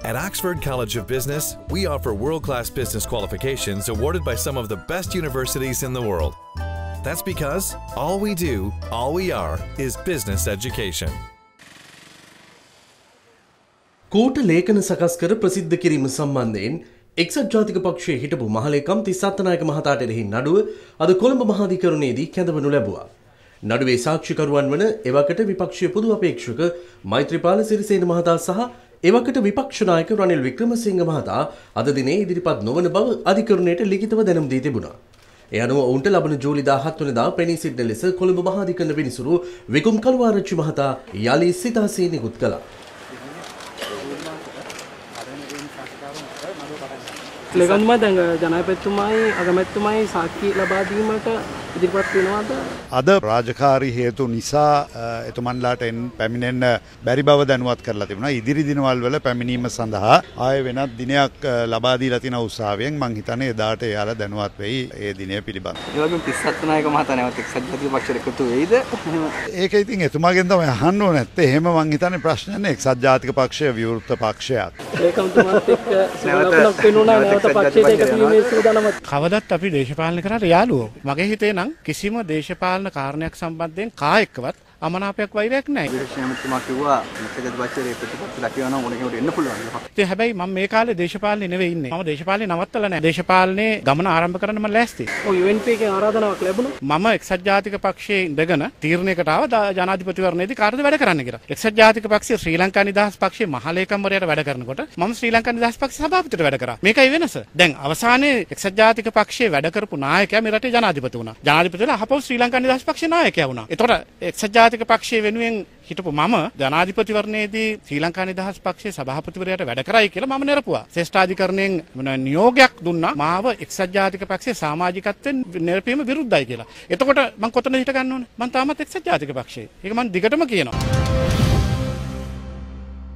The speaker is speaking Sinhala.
At Oxford College of Business, we offer world-class business qualifications awarded by some of the best universities in the world. That's because all we do, all we are, is business education. කෝට ලේඛන සකස් කර ප්‍රසිද්ධ කිරීම සම්බන්ධයෙන් එක්සත් ජාතික පක්ෂයේ හිටපු මහලේකම් තිස්සා අත්තනායක මහතාට එරෙහි නඩුව අද කොළඹ මහාධිකරණයේදී කැඳවනු ලැබුවා. නඩුවේ සාක්ෂිකරුවන් වන එවකට විපක්ෂීය පොදු අපේක්ෂක මෛත්‍රීපාල සිරිසේන මහතා සහ එවකට විපක්ෂ නායක රනිල් වික්‍රමසිංහ මහතා අද දිනේ ඉදිරිපත් නොවන බව අධිකරණයට ලිඛිතව දැනුම් දී තිබුණා. ඒ අනුව ඔවුන්ට ලබන ජූලි 17 වෙනිදා පෙනී සිටින ලෙස කොළඹ මහාධිකරණ විනිසුරු විකුම් කළුආරච්චි මහතා යලි සිතාසී නිකුත් කළා. ලේකම්තුමා දැන් ජනාධිපතිතුමායි අගමැතිතුමායි සාක්ෂි ලබා දීමට ඉදිරිපත් වෙනවාද? අද රාජකාරී හේතු නිසා එතුමන්ලාට පැමිණෙන්න බැරි බව දැනුවත් කරලා තිබුණා. ඉදිරි දිනවල වල පැමිණීම සඳහා ආයෙ වෙනත් දිනයක් ලබා දීලා තියෙන උත්සාහයෙන් මං හිතන්නේ එදාට එයාලා දැනුවත් වෙයි ඒ දිනය පිළිබඳව. ඒ වගේම තිස්සා අත්තනායක මහතා නැවත එක්සත් ජාතික පක්ෂයට එකතු වෙයිද? ඒක ඉතින් එතුමාගෙන් තමයි අහන්න ඕනේ නැත්තේ. එහෙම මං හිතන්නේ ප්‍රශ්නයක් නෑ. එක්සත් ජාතික පක්ෂය විවෘත පක්ෂයක්. ලේකම්තුමාත් එක්ක සමාගමක් වෙනුණා නැවත පක්ෂයට එකතු වීමේ සූදානම. කවදත් අපි දේශපාලන කරාට යාළුවෝ. මගේ හිතේ නම් කිසිම දේශපාලන කාරණයක් සම්බන්ධයෙන් කා එක්කවත් අමනාපයක් වෛරයක් නැහැ. විශේෂයෙන්ම කිව්වා ඉස්සෙල්ලා පක්ෂයේ ප්‍රතිපත්තිලා කියනවා ඕන කෙනෙකුට එන්න පුළුවන්. ඉතින් හැබැයි මම මේ කාලේ දේශපාලනේ නෙවෙයි ඉන්නේ. මම දේශපාලනේ නවත්තලා නැහැ. දේශපාලනේ ගමන ආරම්භ කරන්න මම ලෑස්ති. ඔය UNP එකේ ආරාධනාවක් ලැබුණා. මම එක්සත් ජාතික පක්ෂයේ ඉඳගෙන තීරණයකට ආවා ජනාධිපතිවරණයේදී කාටද වැඩ කරන්න කියලා. එක්සත් ජාතික පක්ෂයේ ශ්‍රී ලංකා නිදහස් පක්ෂයේ මහලේකම්වරයාට වැඩ කරනකොට මම ශ්‍රී ලංකා නිදහස් පක්ෂයේ සභාපතිට වැඩ කරා. මේකයි වෙනස. දැන් අවසානයේ එක්සත් ජාතික පක්ෂයේ වැඩ කරපු නායකයා මේ රටේ ජනාධිපති වුණා. ජනාධිපතිලා අහපව ශ්‍රී ලංකා නිදහස් පක්ෂයේ නායකයා වුණා. ඒතකොට එක්සත් ජාතික පක්ෂයේ වෙනුවෙන් හිටපු මම ජනාධිපතිවරණයේදී ශ්‍රී ලංකා නිදහස් පක්ෂයේ සභාපතිවරයාට වැඩ කරයි කියලා මම නිරපුවා. ශ්‍රේෂ්ඨාධිකරණයෙන් නියෝගයක් දුන්නා මාව එක්සත් ජාතික පක්ෂයේ සමාජිකත්වයෙන් නිරපීම විරුද්ධයි කියලා. එතකොට මම කොතනද හිට ගන්න ඕනේ? මම තාමත් එක්සත් ජාතික පක්ෂයේ. ඒක මම දිගටම කියනවා.